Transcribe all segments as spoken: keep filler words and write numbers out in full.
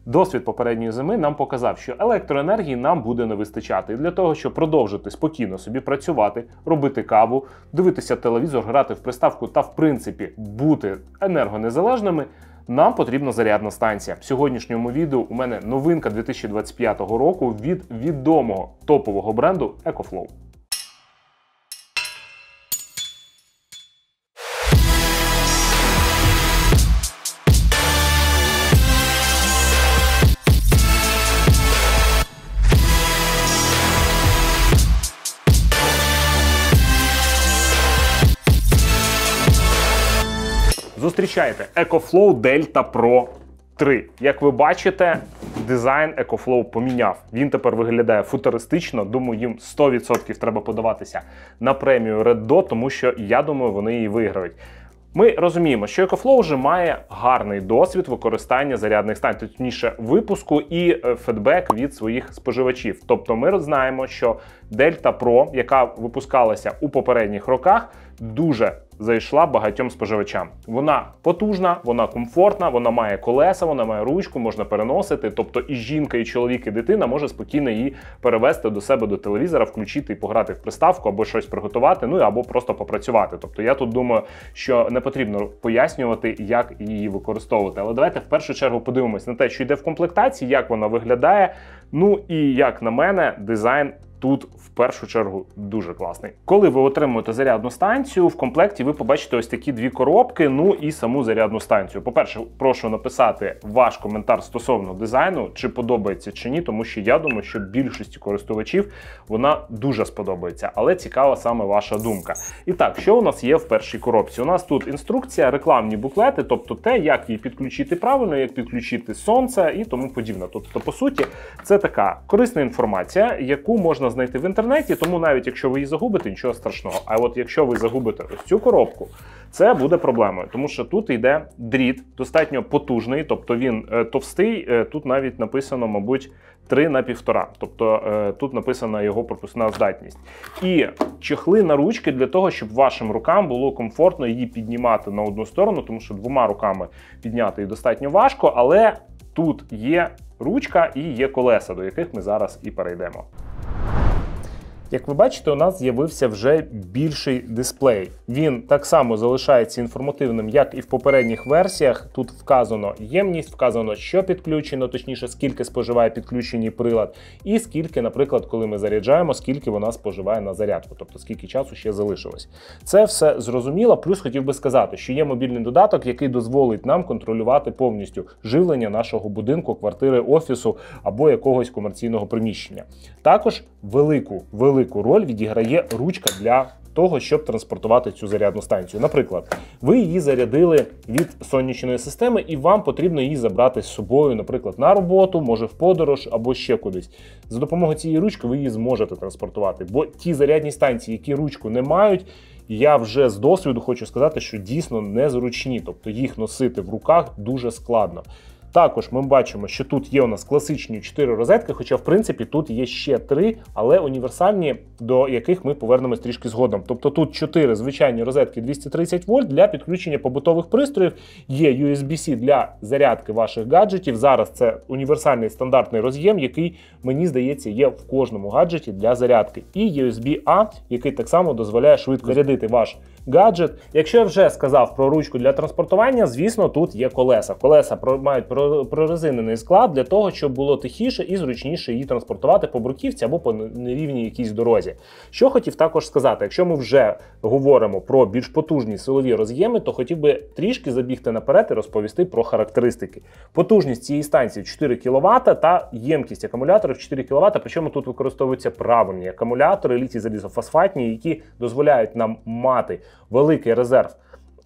Досвід попередньої зими нам показав, що електроенергії нам буде не вистачати. І для того, щоб продовжити спокійно собі працювати, робити каву, дивитися телевізор, грати в приставку та, в принципі, бути енергонезалежними, нам потрібна зарядна станція. В сьогоднішньому відео у мене новинка дві тисячі двадцять п'ятого року від відомого топового бренду EcoFlow. Зустрічайте EcoFlow Delta Pro три. Як ви бачите, дизайн EcoFlow поміняв. Він тепер виглядає футуристично. Думаю, їм сто відсотків треба подаватися на премію Red Dot, тому що, я думаю, вони її виграють. Ми розуміємо, що EcoFlow вже має гарний досвід використання зарядних станцій, точніше випуску і фідбек від своїх споживачів. Тобто ми знаємо, що Delta Pro, яка випускалася у попередніх роках, дуже зайшла багатьом споживачам. Вона потужна, вона комфортна, вона має колеса, вона має ручку, можна переносити. Тобто і жінка, і чоловік, і дитина може спокійно її перевести до себе до телевізора, включити і пограти в приставку, або щось приготувати, ну або просто попрацювати. Тобто я тут думаю, що не потрібно пояснювати, як її використовувати. Але давайте в першу чергу подивимось на те, що йде в комплектації, як вона виглядає. Ну і, як на мене, дизайн тут в першу чергу дуже класний. Коли ви отримуєте зарядну станцію, в комплекті ви побачите ось такі дві коробки, ну і саму зарядну станцію. По-перше, прошу написати ваш коментар стосовно дизайну, чи подобається чи ні, тому що я думаю, що більшості користувачів вона дуже сподобається, але цікава саме ваша думка. І так, що у нас є в першій коробці? У нас тут інструкція, рекламні буклети, тобто те, як її підключити правильно, як підключити сонце і тому подібне. Тобто, по суті, це така корисна інформація, яку можна знайти в інтернеті, тому навіть якщо ви її загубите, нічого страшного. А от якщо ви загубите ось цю коробку, це буде проблемою, тому що тут йде дріт, достатньо потужний, тобто він е, товстий, е, тут навіть написано, мабуть, три на півтора, тобто е, тут написана його пропускна здатність. І чехли на ручки для того, щоб вашим рукам було комфортно її піднімати на одну сторону, тому що двома руками підняти її достатньо важко, але тут є ручка і є колеса, до яких ми зараз і перейдемо. Як ви бачите, у нас з'явився вже більший дисплей. Він так само залишається інформативним, як і в попередніх версіях. Тут вказано ємність, вказано, що підключено, точніше, скільки споживає підключений прилад, і скільки, наприклад, коли ми заряджаємо, скільки вона споживає на зарядку, тобто скільки часу ще залишилось. Це все зрозуміло, плюс хотів би сказати, що є мобільний додаток, який дозволить нам контролювати повністю живлення нашого будинку, квартири, офісу або якогось комерційного приміщення. Також велику, велику Велику роль відіграє ручка для того, щоб транспортувати цю зарядну станцію. Наприклад, ви її зарядили від сонячної системи і вам потрібно її забрати з собою, наприклад, на роботу, може в подорож або ще кудись. За допомогою цієї ручки ви її зможете транспортувати, бо ті зарядні станції, які ручку не мають, я вже з досвіду хочу сказати, що дійсно незручні, тобто їх носити в руках дуже складно. Також ми бачимо, що тут є у нас класичні чотири розетки, хоча, в принципі, тут є ще три, але універсальні, до яких ми повернемось трішки згодом. Тобто тут чотири звичайні розетки двісті тридцять вольт для підключення побутових пристроїв, є ю ес бі-C для зарядки ваших гаджетів. Зараз це універсальний стандартний роз'єм, який, мені здається, є в кожному гаджеті для зарядки. І ю ес бі-A, який так само дозволяє швидко зарядити ваш гаджет. Якщо я вже сказав про ручку для транспортування, звісно, тут є колеса. Колеса мають прорезинений склад для того, щоб було тихіше і зручніше її транспортувати по бруківці або по нерівній якійсь дорозі. Що хотів також сказати, якщо ми вже говоримо про більш потужні силові роз'єми, то хотів би трішки забігти наперед і розповісти про характеристики. Потужність цієї станції чотири кіловата та ємкість акумуляторів чотири кіловата, причому тут використовуються правильні акумулятори літій-залізофосфатні, які дозволяють нам мати великий резерв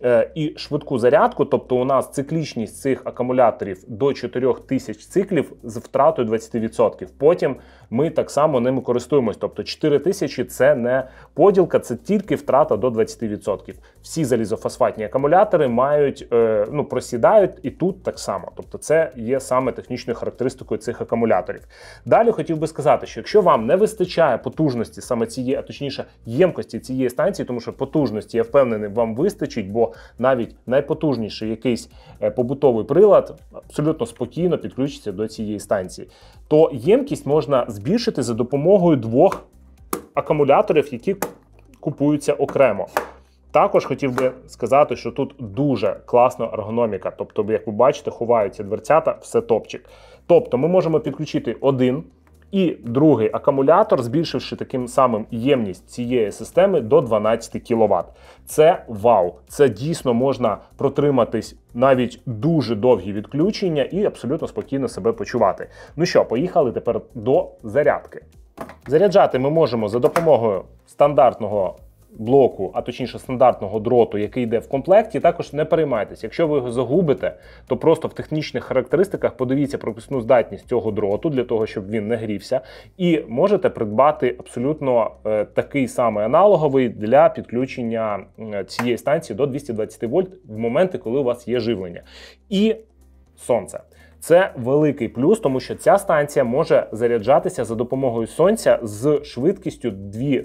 і швидку зарядку, тобто у нас циклічність цих акумуляторів до чотирьох тисяч циклів з втратою двадцять відсотків. Потім ми так само ними користуємось, тобто чотири тисячі це не поділка, це тільки втрата до двадцяти відсотків. Всі залізофосфатні акумулятори мають, е, ну, просідають і тут так само, тобто це є саме технічною характеристикою цих акумуляторів. Далі хотів би сказати, що якщо вам не вистачає потужності саме цієї, а точніше ємкості цієї станції, тому що потужності, я впевнений, вам вистачить, бо або навіть найпотужніший якийсь побутовий прилад абсолютно спокійно підключиться до цієї станції. То ємкість можна збільшити за допомогою двох акумуляторів, які купуються окремо. Також хотів би сказати, що тут дуже класна ергономіка. Тобто, як ви бачите, ховаються дверцята, все топчик. Тобто ми можемо підключити один і другий акумулятор, збільшивши таким самим ємність цієї системи до дванадцяти кіловат. Це вау! Це дійсно можна протриматись навіть дуже довгі відключення і абсолютно спокійно себе почувати. Ну що, поїхали тепер до зарядки. Заряджати ми можемо за допомогою стандартного блоку, а точніше стандартного дроту, який йде в комплекті. Також не переймайтесь, якщо ви його загубите, то просто в технічних характеристиках подивіться пропускну здатність цього дроту, для того, щоб він не грівся, і можете придбати абсолютно е, такий самий аналоговий для підключення е, цієї станції до двохсот двадцяти вольт в моменти, коли у вас є живлення. І сонце. Це великий плюс, тому що ця станція може заряджатися за допомогою сонця з швидкістю два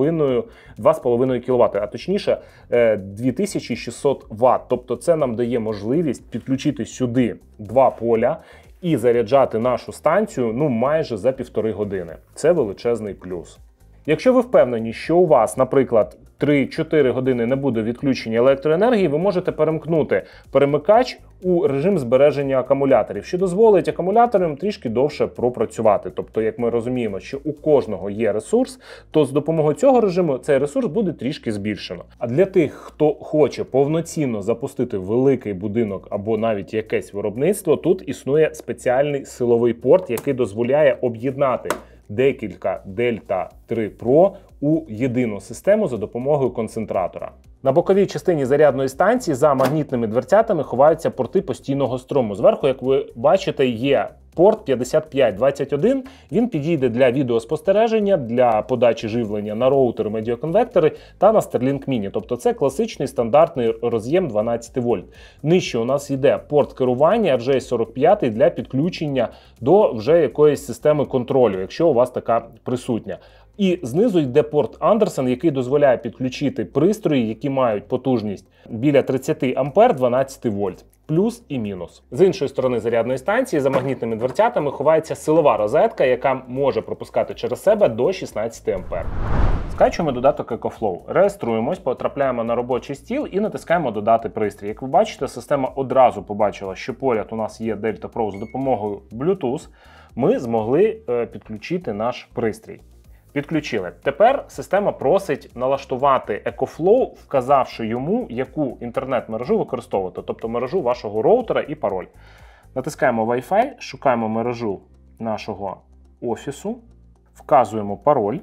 з половиною кіловата, а точніше дві тисячі шістсот ватт. Тобто це нам дає можливість підключити сюди два поля і заряджати нашу станцію ну майже за півтори години. Це величезний плюс. Якщо ви впевнені, що у вас, наприклад, три-чотири години не буде відключення електроенергії, ви можете перемкнути перемикач у режим збереження акумуляторів, що дозволить акумуляторам трішки довше пропрацювати. Тобто, як ми розуміємо, що у кожного є ресурс, то з допомогою цього режиму цей ресурс буде трішки збільшено. А для тих, хто хоче повноцінно запустити великий будинок або навіть якесь виробництво, тут існує спеціальний силовий порт, який дозволяє об'єднати декілька Дельта три Pro у єдину систему за допомогою концентратора. На боковій частині зарядної станції за магнітними дверцятами ховаються порти постійного струму. Зверху, як ви бачите, є порт п'ятдесят п'ять двадцять один. Він підійде для відеоспостереження, для подачі живлення на роутери, медіаконвектори та на Starlink Mini. Тобто це класичний стандартний роз'єм дванадцять вольт. Нижче у нас йде порт керування ар джей сорок п'ять для підключення до вже якоїсь системи контролю, якщо у вас така присутня. І знизу йде порт Андерсон, який дозволяє підключити пристрої, які мають потужність біля тридцять ампер дванадцять вольт. Плюс і мінус. З іншої сторони зарядної станції за магнітними дверцятами ховається силова розетка, яка може пропускати через себе до шістнадцяти ампер. Скачуємо додаток EcoFlow, реєструємось, потрапляємо на робочий стіл і натискаємо «Додати пристрій». Як ви бачите, система одразу побачила, що поряд у нас є Delta Pro з допомогою Bluetooth. Ми змогли е, підключити наш пристрій. Підключили. Тепер система просить налаштувати EcoFlow, вказавши йому, яку інтернет-мережу використовувати, тобто мережу вашого роутера і пароль. Натискаємо Wi-Fi, шукаємо мережу нашого офісу, вказуємо пароль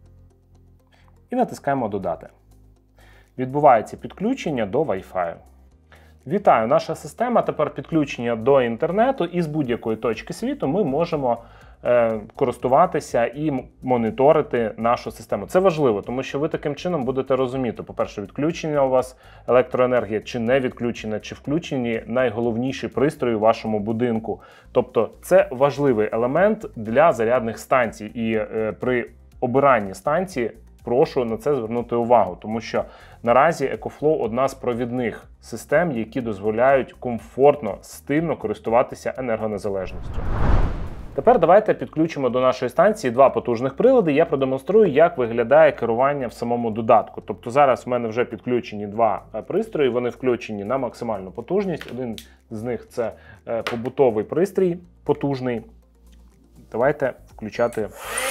і натискаємо «Додати». Відбувається підключення до Wi-Fi. Вітаю, наша система тепер підключення до інтернету, і з будь-якої точки світу ми можемо е, користуватися і моніторити нашу систему. Це важливо, тому що ви таким чином будете розуміти, по-перше, відключення у вас електроенергія, чи не відключена, чи включені найголовніші пристрої у вашому будинку. Тобто це важливий елемент для зарядних станцій, і е, при обиранні станції прошу на це звернути увагу, тому що наразі EcoFlow – одна з провідних систем, які дозволяють комфортно, стильно користуватися енергонезалежністю. Тепер давайте підключимо до нашої станції два потужних прилади. Я продемонструю, як виглядає керування в самому додатку. Тобто зараз в мене вже підключені два пристрої, вони включені на максимальну потужність. Один з них – це побутовий пристрій, потужний. Давайте включати.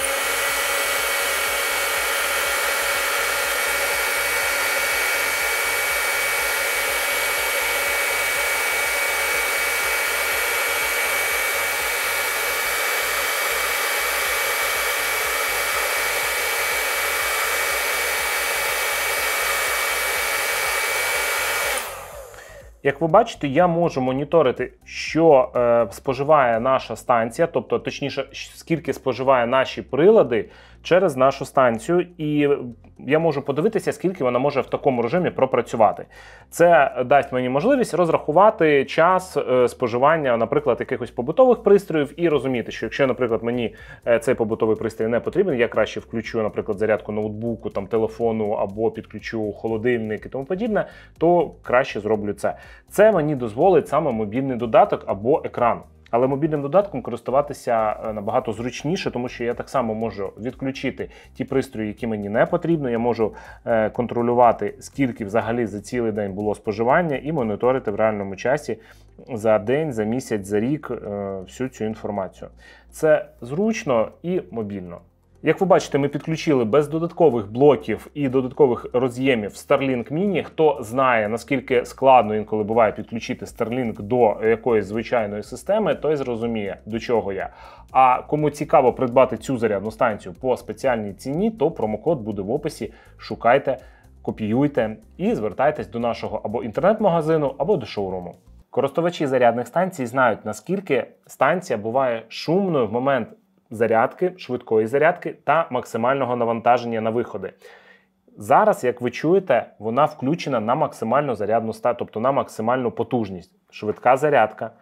Як ви бачите, я можу моніторити, що е, споживає наша станція, тобто, точніше, скільки споживає наші прилади через нашу станцію, і я можу подивитися, скільки вона може в такому режимі пропрацювати. Це дасть мені можливість розрахувати час споживання, наприклад, якихось побутових пристроїв і розуміти, що якщо, наприклад, мені цей побутовий пристрій не потрібен, я краще включу, наприклад, зарядку ноутбуку, там, телефону або підключу холодильник і тому подібне, то краще зроблю це. Це мені дозволить саме мобільний додаток або екран. Але мобільним додатком користуватися набагато зручніше, тому що я так само можу відключити ті пристрої, які мені не потрібно. Я можу е, контролювати, скільки взагалі за цілий день було споживання, і моніторити в реальному часі за день, за місяць, за рік е, всю цю інформацію. Це зручно і мобільно. Як ви бачите, ми підключили без додаткових блоків і додаткових роз'ємів Starlink Mini. Хто знає, наскільки складно інколи буває підключити Starlink до якоїсь звичайної системи, той зрозуміє, до чого я. А кому цікаво придбати цю зарядну станцію по спеціальній ціні, то промокод буде в описі. Шукайте, копіюйте і звертайтесь до нашого або інтернет-магазину, або до шоуруму. Користувачі зарядних станцій знають, наскільки станція буває шумною в момент зарядки, швидкої зарядки та максимального навантаження на виходи. Зараз, як ви чуєте, вона включена на максимальну зарядну стату, тобто на максимальну потужність. Швидка зарядка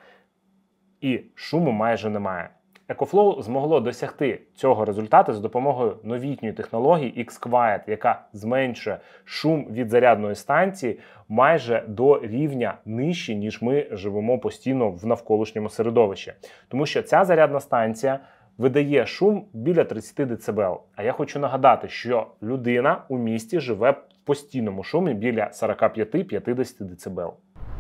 і шуму майже немає. EcoFlow змогло досягти цього результату за допомогою новітньої технології X-Quiet, яка зменшує шум від зарядної станції майже до рівня нижче, ніж ми живемо постійно в навколишньому середовищі. Тому що ця зарядна станція видає шум біля тридцять децибел. А я хочу нагадати, що людина у місті живе в постійному шумі біля сорок п'ять - п'ятдесят децибел.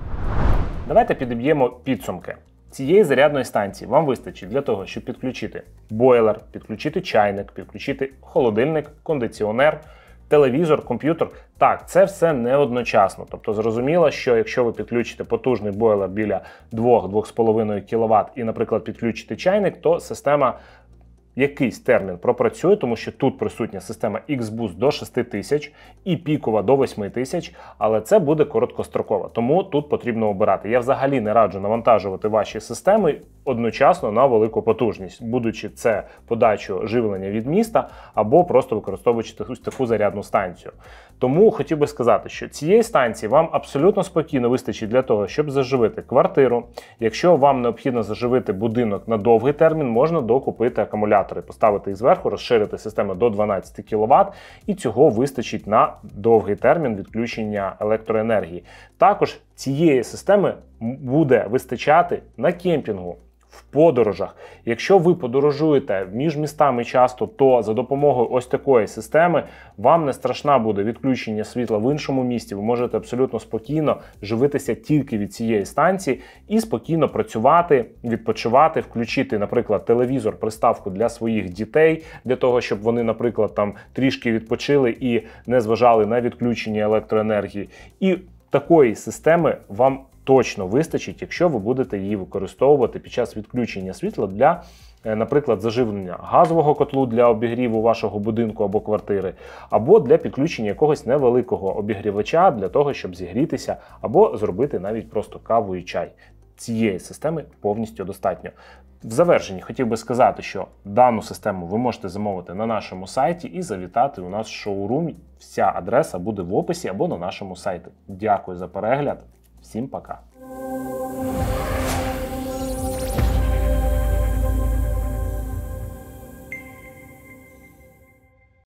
Давайте підіб'ємо підсумки. Цієї зарядної станції вам вистачить для того, щоб підключити бойлер, підключити чайник, підключити холодильник, кондиціонер, телевізор, комп'ютер. Так, це все не одночасно. Тобто зрозуміло, що якщо ви підключите потужний бойлер біля два-два з половиною кіловат і, наприклад, підключите чайник, то система якийсь термін пропрацює, тому що тут присутня система X-Boost до шести тисяч і пікова до восьми тисяч, але це буде короткостроково, тому тут потрібно обирати. Я взагалі не раджу навантажувати ваші системи одночасно на велику потужність, будучи це подачу живлення від міста або просто використовуючи таку зарядну станцію. Тому хотів би сказати, що цієї станції вам абсолютно спокійно вистачить для того, щоб заживити квартиру. Якщо вам необхідно заживити будинок на довгий термін, можна докупити акумулятори, поставити їх зверху, розширити систему до дванадцяти кіловат, і цього вистачить на довгий термін відключення електроенергії. Також цієї системи буде вистачати на кемпінгу, в подорожах. Якщо ви подорожуєте між містами часто, то за допомогою ось такої системи вам не страшна буде відключення світла в іншому місті. Ви можете абсолютно спокійно живитися тільки від цієї станції і спокійно працювати, відпочивати, включити, наприклад, телевізор, приставку для своїх дітей, для того, щоб вони, наприклад, там трішки відпочили і не зважали на відключення електроенергії. І такої системи вам точно вистачить, якщо ви будете її використовувати під час відключення світла для, наприклад, заживлення газового котлу для обігріву вашого будинку або квартири, або для підключення якогось невеликого обігрівача для того, щоб зігрітися, або зробити навіть просто каву і чай. Цієї системи повністю достатньо. В завершенні хотів би сказати, що дану систему ви можете замовити на нашому сайті і завітати у нас в шоурум. Вся адреса буде в описі або на нашому сайті. Дякую за перегляд. Всім пока!